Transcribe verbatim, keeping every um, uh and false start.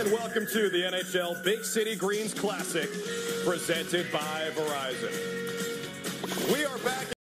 And welcome to the N H L Big City Greens Classic, presented by Verizon. We are back.